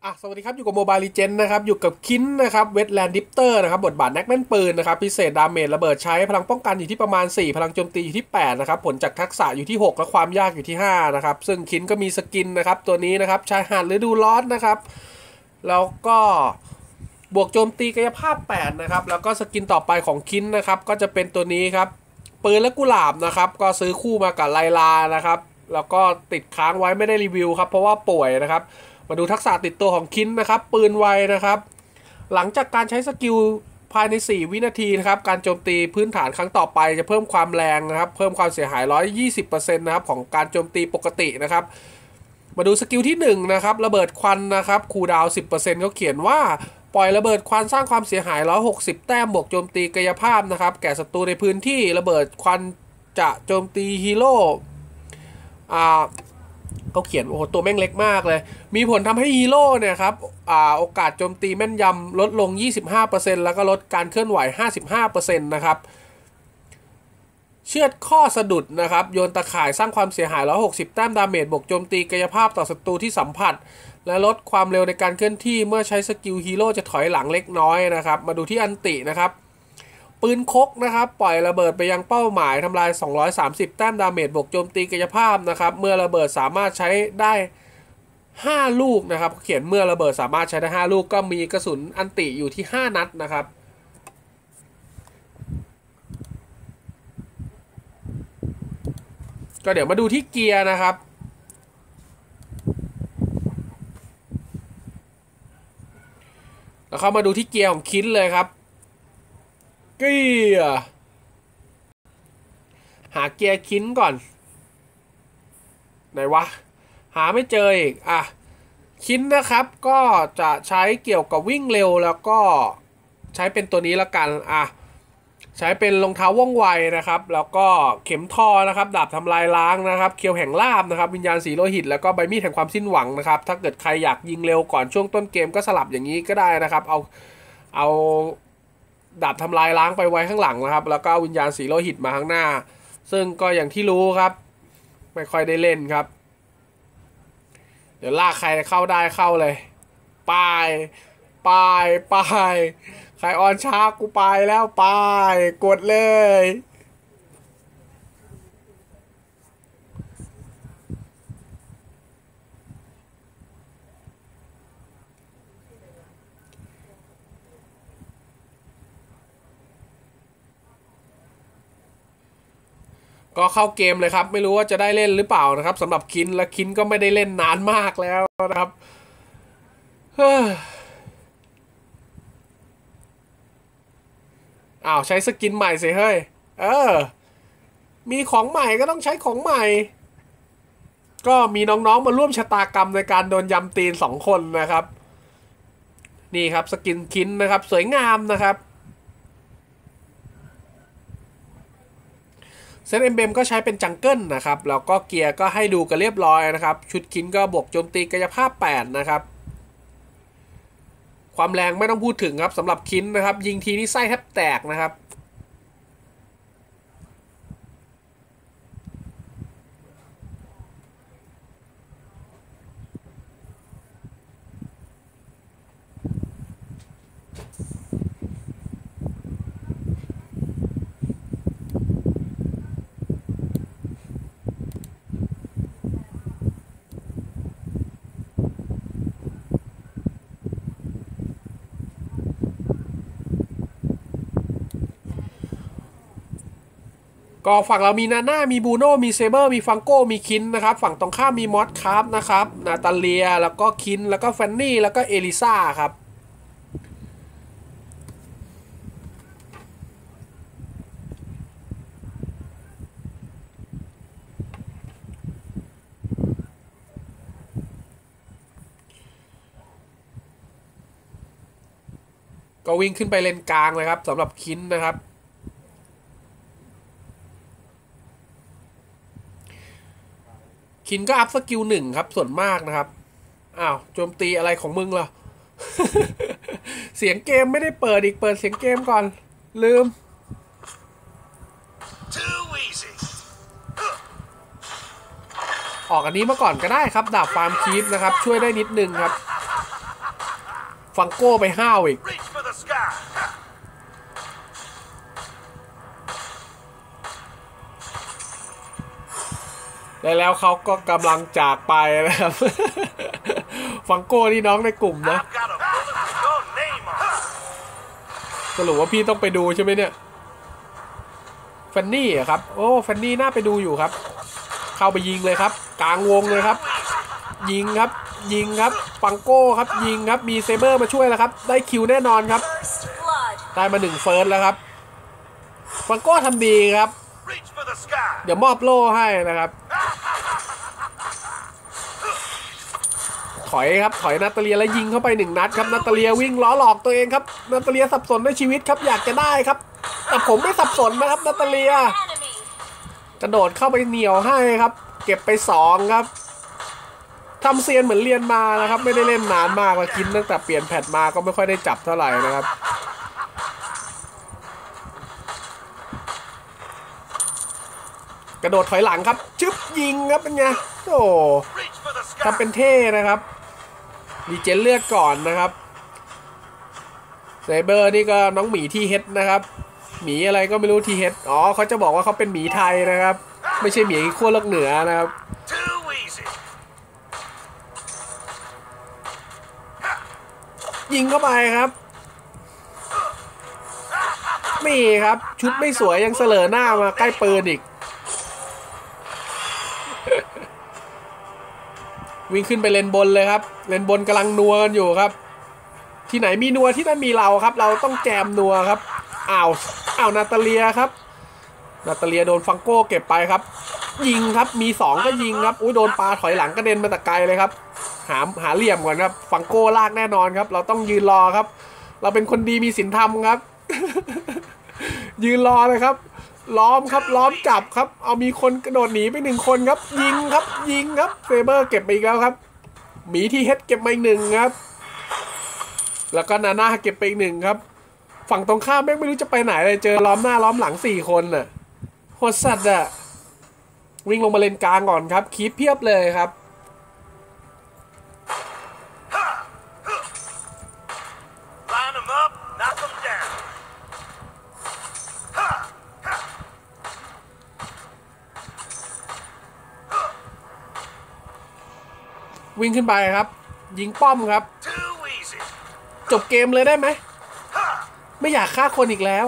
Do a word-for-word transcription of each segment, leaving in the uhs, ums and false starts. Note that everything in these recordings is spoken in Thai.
อ่ะสวัสดีครับอยู่กับโมบายลีเจนนะครับอยู่กับคินนะครับเวทแลนด์ดิปเตอร์นะครับบทบาทแน็กแม่นปืนนะครับพิเศษดาเมจระเบิดใช้พลังป้องกันอยู่ที่ประมาณสี่พลังโจมตีอยู่ที่แปดนะครับผลจากทักษะอยู่ที่หกและความยากอยู่ที่ห้านะครับซึ่งคินก็มีสกินนะครับตัวนี้นะครับชายหาดฤดูร้อนนะครับแล้วก็บวกโจมตีกายภาพแปดนะครับแล้วก็สกินต่อไปของคินนะครับก็จะเป็นตัวนี้ครับปืนและกุหลาบนะครับก็ซื้อคู่มากับไลลานะครับแล้วก็ติดค้างไว้ไม่ได้รีวิวครับเพราะว่าป่วยนะครับมาดูทักษะติดตัวของคินนะครับปืนไวนะครับหลังจากการใช้สกิลภายในสี่วินาทีนะครับการโจมตีพื้นฐานครั้งต่อไปจะเพิ่มความแรงนะครับเพิ่มความเสียหาย หนึ่งร้อยยี่สิบเปอร์เซ็นต์ นะครับของการโจมตีปกตินะครับมาดูสกิลที่หนึ่งนะครับระเบิดควันนะครับคูลดาวน์ สิบเปอร์เซ็นต์ เขาเขียนว่าปล่อยระเบิดควันสร้างความเสียหายหนึ่งร้อยหกสิบแต้มบวกโจมตีกายภาพนะครับแก่ศัตรูในพื้นที่ระเบิดควันจะโจมตีฮีโร่อ่าเขาเขียนโอ้โหตัวแม่งเล็กมากเลยมีผลทำให้ฮีโร่เนี่ยครับอ่าโอกาสโจมตีแม่นยำลดลง ยี่สิบห้าเปอร์เซ็นต์ แล้วก็ลดการเคลื่อนไหว ห้าสิบห้าเปอร์เซ็นต์ นะครับเชือดข้อสะดุดนะครับโยนตะข่ายสร้างความเสียหายหนึ่งร้อยหกสิบแต้มดาเมจบวกโจมตีกายภาพต่อศัตรูที่สัมผัสและลดความเร็วในการเคลื่อนที่เมื่อใช้สกิลฮีโร่จะถอยหลังเล็กน้อยนะครับมาดูที่อันตินะครับปืนคกนะครับปล่อยระเบิดไปยังเป้าหมายทำลายสองร้อยสามสิบแต้มดาเมจบวกโจมตีกายภาพนะครับเมื่อระเบิดสามารถใช้ได้ห้าลูกนะครับเขียนเมื่อระเบิดสามารถใช้ได้ห้าลูกก็มีกระสุนอันติอยู่ที่ห้านัดนะครับก็เดี๋ยวมาดูที่เกียร์นะครับแล้วเข้ามาดูที่เกียร์ของคินเลยครับเกียร์หาเกียร์คินก่อนไหนวะหาไม่เจออีกอ่ะคินนะครับก็จะใช้เกี่ยวกับวิ่งเร็วแล้วก็ใช้เป็นตัวนี้ละกันอ่ะใช้เป็นรองเท้าว่องไวนะครับแล้วก็เข็มทอนะครับดาบทำลายล้างนะครับเคียวแห่งลาบนะครับวิญญาณสีโลหิตแล้วก็ใบมีดแห่งความสิ้นหวังนะครับถ้าเกิดใครอยากยิงเร็วก่อนช่วงต้นเกมก็สลับอย่างนี้ก็ได้นะครับเอาเอาดาบทำลายล้างไปไว้ข้างหลังนะครับแล้วก็วิญญาณสีโลหิตมาข้างหน้าซึ่งก็อย่างที่รู้ครับไม่ค่อยได้เล่นครับเดี๋ยวลากใครเข้าได้เข้าเลยไปไปไปใครออนช้ากูไปแล้วไปกดเลยก็เข้าเกมเลยครับไม่รู้ว่าจะได้เล่นหรือเปล่านะครับสำหรับคินและคินก็ไม่ได้เล่นนานมากแล้วนะครับอ้าวใช้สกินใหม่สิเฮ้ยเออมีของใหม่ก็ต้องใช้ของใหม่ก็มีน้องๆมาร่วมชะตากรรมในการโดนยำตีนสองคนนะครับนี่ครับสกินคินนะครับสวยงามนะครับเซตเอ็มเบมก็ใช้เป็นจังเกิลนะครับแล้วก็เกียร์ก็ให้ดูกันเรียบร้อยนะครับชุดคินก็บวกโจมตีกายภาพแปดนะครับความแรงไม่ต้องพูดถึงครับสำหรับคินนะครับยิงทีนี่ไส้แทบแตกนะครับก็ฝั่งเรามีนาน่ามีบูโน่มีเซเบอร์มีฟังโก้มีคินนะครับฝั่งตรงข้ามมีมอสคาร์ฟนะครับนาตาเลียแล้วก็คินแล้วก็แฟนนี่แล้วก็เอลิซ่าครับก็วิ่งขึ้นไปเลนกลางเลยครับสำหรับคินนะครับคินก็อัพสกิลหนึ่งครับส่วนมากนะครับอ้าวโจมตีอะไรของมึงล่ะ เสียงเกมไม่ได้เปิดอีกเปิดเสียงเกมก่อนลืม ออกอันนี้มาก่อนก็ได้ครับดาบฟาร์มคีปนะครับช่วยได้นิดนึงครับฟังโก้ไปห้าวอีกแล้วเขาก็กำลังจากไปนะครับ ฟังโก้นี่น้องในกลุ่มนะสรุปว่าพี่ต้องไปดูใช่ไหมเนี่ยแฟนนี่อะครับโอ้แฟนนี่น่าไปดูอยู่ครับเข้าไปยิงเลยครับกลางวงเลยครับยิงครับยิงครับฟังโก้ครับยิงครับมีเซเบอร์มาช่วยแล้วครับได้คิวแน่นอนครับได้มาหนึ่งเฟิร์สแล้วครับฟังโก้ทำดีครับเดี๋ยวมอบโล่ให้นะครับถอยครับถอยนาตาเลียแล้วยิงเข้าไปหนึ่งนัดครับนาตาเลียวิ่งล้อหลอกตัวเองครับนาตาเลียสับสนในชีวิตครับอยากจะได้ครับแต่ผมไม่สับสนนะครับนาตาเลียกระโดดเข้าไปเหนียวให้ครับเก็บไปสองครับทำเซียนเหมือนเรียนมานะครับไม่ได้เล่นนานมากแล้วกินตั้งแต่เปลี่ยนแพทมาก็ไม่ค่อยได้จับเท่าไหร่นะครับกระโดดถอยหลังครับชึบยิงครับเป็นไงโอ้ทำเป็นเท่นะครับดีเจนเลือกก่อนนะครับไซเบอร์นี่ก็น้องหมีที่เฮดนะครับหมีอะไรก็ไม่รู้ทีเฮดอ๋อเขาจะบอกว่าเขาเป็นหมีไทยนะครับไม่ใช่หมีขั้วโลกเหนือนะครับยิงเข้าไปครับนี่ครับชุดไม่สวยยังเสลอหน้ามาใกล้ปืนอีกวิ่งขึ้นไปเลนบนเลยครับเลนบนกำลังนัวกันอยู่ครับที่ไหนมีนัวที่นั่นมีเราครับเราต้องแจมนัวครับอ้าวอ้าวนาตาเลียครับนาตาเลียโดนฟังโก้เก็บไปครับยิงครับมีสองก็ยิงครับอุ้ยโดนปลาถอยหลังกระเด็นมาแต่ไกลเลยครับหาหาเหลี่ยมก่อนครับฟังโก้ลากแน่นอนครับเราต้องยืนรอครับเราเป็นคนดีมีศีลธรรมครับ ยืนรอเลยครับล้อมครับล้อมจับครับเอามีคนกระโดดหนีไปหนึ่งคนครับยิงครับยิงครับเซเบอร์เก็บไปอีกแล้วครับหมีที่เฮดเก็บไปอีกหนึ่งครับแล้วก็นาน่าเก็บไปอีกหนึ่งครับฝั่งตรงข้ามแม่งไม่รู้จะไปไหนเลยเจอล้อมหน้าล้อมหลังสี่คนน่ะโหดสัตว์อะวิ่งลงมาเลนกลางก่อนครับคีปเพียบเลยครับวิ่งขึ้นไปครับยิงป้อมครับจบเกมเลยได้ไหมไม่อยากฆ่าคนอีกแล้ว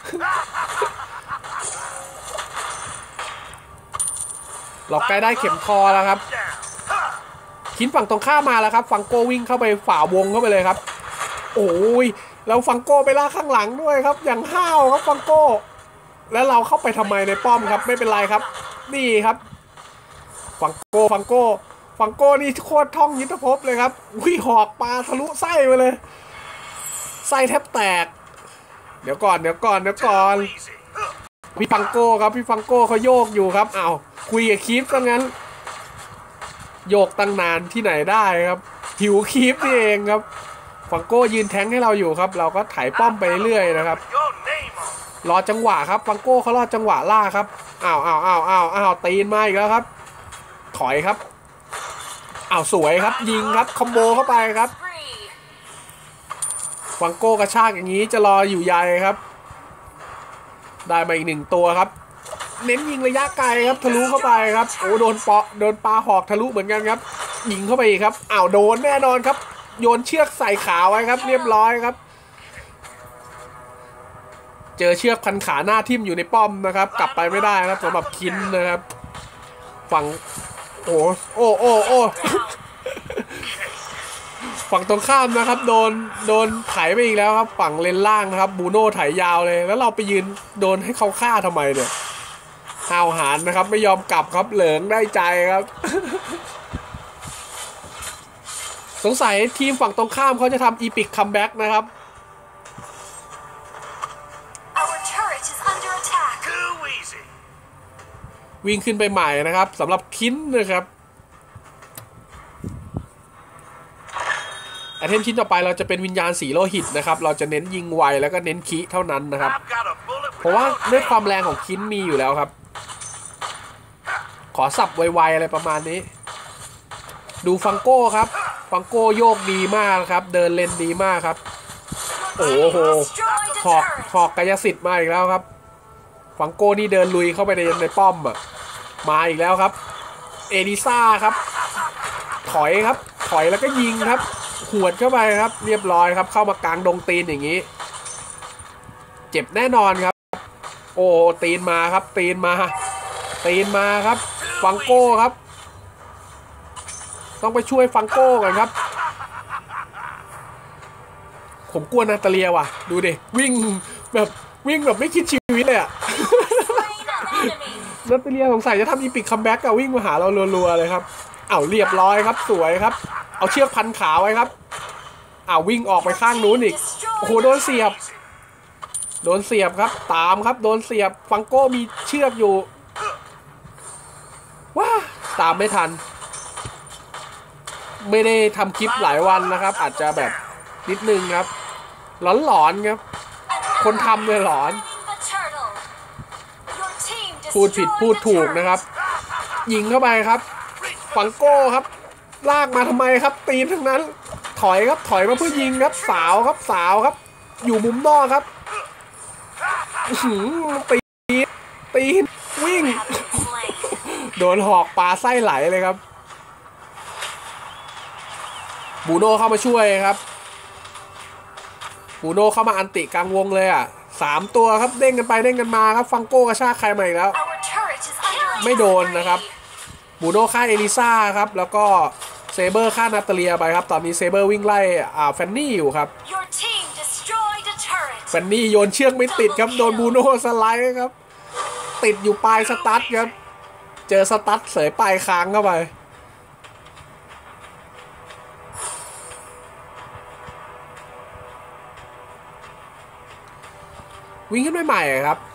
หลอกไกลได้เข็มคอแล้วครับคินฝั่งตรงข้ามมาแล้วครับฟังโก้วิ่งเข้าไปฝ่าวงเข้าไปเลยครับโอ้ยเราฟังโก้ไปล่าข้างหลังด้วยครับอย่างห้าวครับฟังโก้แล้วเราเข้าไปทำไมในป้อมครับไม่เป็นไรครับนี่ครับฟังโก้ฟังโก้ฟังโก้นี่โคตรท่องยุทธภพเลยครับวิ่งหอกปลาทะลุไส้ไปเลยไส้แทบแตกเดี๋ยวก่อนเดี๋ยวก่อนเดี๋ยวก่อนพี่ฟังโก้ครับพี่ฟังโก้เขาโยกอยู่ครับอ้าวคุยกับคีฟซะงั้นโยกตั้งนานที่ไหนได้ครับหิวคีฟนี่เองครับฟังโก้ยืนแทงให้เราอยู่ครับเราก็ไถป้อมไปเรื่อยนะครับรอจังหวะครับฟังโก้เขารอจังหวะล่าครับอ้าวอ้าวอ้าวอ้าวอ้าวตีนมาอีกแล้วครับถอยครับอ้าวสวยครับยิงครับคอมโบเข้าไปครับฟังโก้กระชากอย่างนี้จะรออยู่ใหญ่ครับได้มาอีกหนึ่งตัวครับเน้นยิงระยะไกลครับทะลุเข้าไปครับโอ้โดนเปาะโดนปลาหอกทะลุเหมือนกันครับยิงเข้าไปอีกครับอ้าวโดนแน่นอนครับโยนเชือกใส่ขาไว้ครับเรียบร้อยครับเจอเชือกพันขาหน้าทิ่มอยู่ในป้อมนะครับกลับไปไม่ได้ครับสำหรับคินนะครับฝั่งโอ้โอ้โอ้โอ้ฝั่งตรงข้ามนะครับโดนโดนไถไปอีกแล้วครับฝั่งเลนล่างนะครับบูโน่ไถยาวเลยแล้วเราไปยืนโดนให้เขาฆ่าทำไมเนี่ยห้าวหาญนะครับไม่ยอมกลับครับเหลิงได้ใจครับสงสัยทีมฝั่งตรงข้ามเขาจะทำอีพิกคัมแบ็กนะครับวิ่งขึ้นไปใหม่นะครับสำหรับคินนะครับไอเทมชิ้นต่อไปเราจะเป็นวิญญาณสีโลหิตนะครับเราจะเน้นยิงไวแล้วก็เน้นคิเท่านั้นนะครับเพราะว่าด้วยความแรงของคินมีอยู่แล้วครับขอสับไวๆอะไรประมาณนี้ดูฟังโก้ครับฟังโก้โยกดีมากครับเดินเลนดีมากครับโอ้โหหอกหอกกายสิทธิ์มาอีกแล้วครับฟังโก้นี่เดินลุยเข้าไปในในป้อมอ่ะมาอีกแล้วครับเอลิซ่าครับถอยครับถอยแล้วก็ยิงครับหวดเข้าไปครับเรียบร้อยครับเข้ามากลางดงตีนอย่างนี้เจ็บแน่นอนครับโอ้ตีนมาครับตีนมาตีนมาครับฟังโก้ครับต้องไปช่วยฟังโก้ก่อนครับผมกลัวนาตาเลียว่ะดูดิวิ่งแบบวิ่งแบบไม่คิดชีวิตเลยอะนาตาเลียสงสัยจะทำอีพิกคัมแบ็กอะวิ่งมาหาเรารัวๆเลยครับเอาเรียบร้อยครับสวยครับเอาเชือกพันขาไว้ครับเอาวิ่งออกไปข้างนู้นอีกโอ้โหโดนเสียบโดนเสียบครับตามครับโดนเสียบฟังโก้มีเชือกอยู่ว้าตามไม่ทันไม่ได้ทำคลิปหลายวันนะครับอาจจะแบบนิดนึงครับหลอนๆครับคนทำเลยหลอนพูดผิดพูดถูกนะครับยิงเข้าไปครับฟังโก้ครับลากมาทำไมครับตีนทั้งนั้นถอยครับถอยมาเพื่อยิงครับสาวครับสาวครับอยู่มุมนอกครับตีตีวิ่งโดนหอกปลาไส้ไหลเลยครับบูโน่เข้ามาช่วยครับบูโน่เข้ามาอันติกลางวงเลยอ่ะสามตัวครับเด้งกันไปเด้งกันมาครับฟังโก้กระชากใครมาอีกแล้วไม่โดนนะครับบูโน่ฆ่าเอลิซ่าครับแล้วก็เซเบอร์ฆ่านาตาเลียไปครับตอนนี้เซเบอร์วิ่งไล่อ่าแฟนนี่อยู่ครับแฟนนี่โยนเชือกไม่ติดครับโดนบูโน่สไลด์ครับติดอยู่ปลายสตั๊ดครับเจอสตั๊ดเสยปลายค้างเข้าไปวิ่งขึ้นใหม่ๆครับ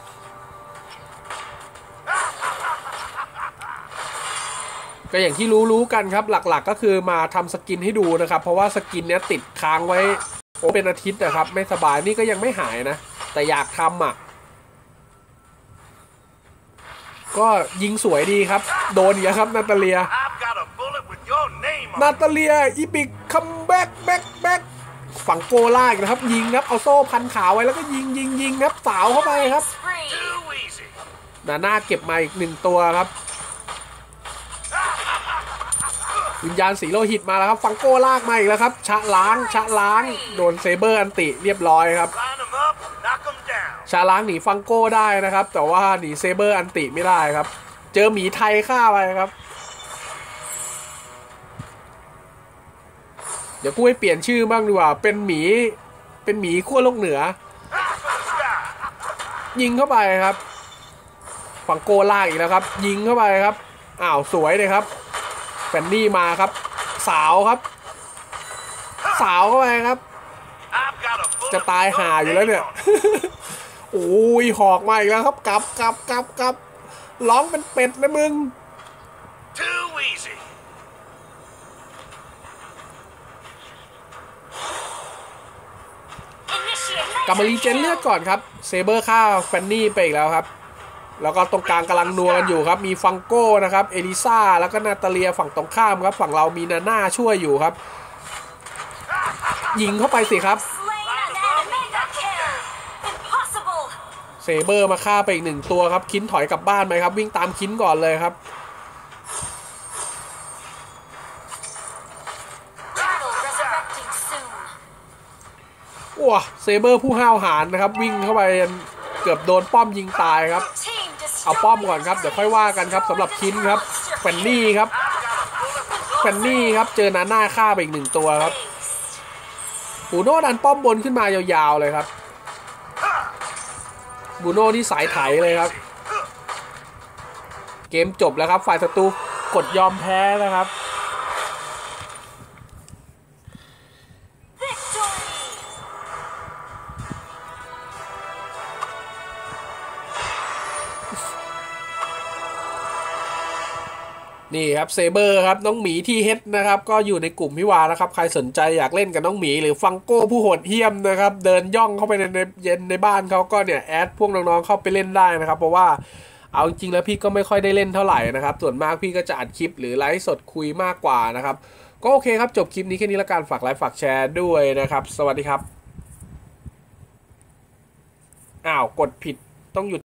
ก็อย่างที่รู้ๆกันครับหลักๆก็คือมาทำสกินให้ดูนะครับเพราะว่าสกินเนี้ยติดค้างไว้โอ้เป็นอาทิตย์นะครับไม่สบายนี่ก็ยังไม่หายนะแต่อยากทำอ่ะก็ยิงสวยดีครับโดนอย่างครับนาตาเลียนาตาเลียอีพิกคัมแบ็กแบ็กแบ็กฝั่งโกล่าอีกนะครับยิงครับเอาโซ่พันขาไว้แล้วก็ยิงยิงยิงครับสาวเข้าไปครับนาน่าเก็บมาอีกหนึ่งตัวครับวิญญาณสีโลหิตมาแล้วครับฟังโก้ลากมาอีกแล้วครับชะล้างชะล้างโดนเซเบอร์อันติเรียบร้อยครับชะล้างหนีฟังโก้ได้นะครับแต่ว่าหนีเซเบอร์อันติไม่ได้ครับเจอหมีไทยฆ่าไปครับเดี๋ยวกูให้เปลี่ยนชื่อบ้างดีกว่าเป็นหมีเป็นหมีขั้วโลกเหนือยิงเข้าไปครับฟังโก้ลากอีกแล้วครับยิงเข้าไปครับอ้าวสวยเลยครับแฟนนี่มาครับสาวครับสาวเข้าไปครับจะตายห่าอยู่แล้วเนี่ยโอ้ยหอกมาอีกแล้วครับกลับกลับกลับกลับร้องเป็นเป็ดนะมึงกลับมารีเจนเลือดก่อนครับเซเบอร์ฆ่าแฟนนี่ไปอีกแล้วครับแล้วก็ตรงกลางกำลังนัวกันอยู่ครับมีฟังโก้นะครับเอลิซ่าแล้วก็นาตาเลียฝั่งตรงข้ามครับฝั่งเรามีนาน่าช่วยอยู่ครับยิงเข้าไปสิครับเซเบอร์มาฆ่าไปอีกหนึ่งตัวครับคินถอยกลับบ้านไหมครับวิ่งตามคินก่อนเลยครับว้าเซเบอร์ผู้ห้าวหาญนะครับวิ่งเข้าไปเกือบโดนป้อมยิงตายครับเอาป้อมก่อนครับเดี๋ยวค่อยว่ากันครับสำหรับคินครับแฟนนี่ครับแฟนนี่ครับเจอนาน่าฆ่าไปอีกหนึ่งตัวครับบูโน่ดันป้อมบนขึ้นมายาวๆเลยครับบูโน่ที่สายไถเลยครับเกมจบแล้วครับฝ่ายศัตรูกดยอมแพ้นะครับ นี่ครับเซเบอร์ครับน้องหมีที่เฮดนะครับก็อยู่ในกลุ่มพี่วานะครับใครสนใจอยากเล่นกับน้องหมีหรือฟังโก้ผู้โหดเหี้ยมนะครับเดินย่องเข้าไปในเย็นในบ้านเขาก็เนี่ยแอดพวกน้องๆเข้าไปเล่นได้นะครับเพราะว่าเอาจริงๆแล้วพี่ก็ไม่ค่อยได้เล่นเท่าไหร่นะครับส่วนมากพี่ก็จะอัดคลิปหรือไลฟ์สดคุยมากกว่านะครับก็โอเคครับจบคลิปนี้แค่นี้ละกันฝากไลค์ฝากแชร์ด้วยนะครับสวัสดีครับอ้าวกดผิดต้องหยุด